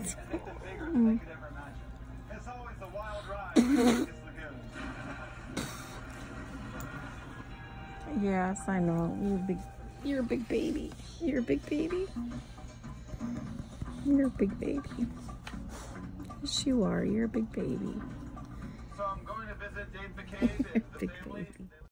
Mm. Yes, I know. You're a big baby. You're a big baby. You're a big baby. Yes, you are. You're a big baby. So I'm going to visit Dave McCabe and the Big family. baby.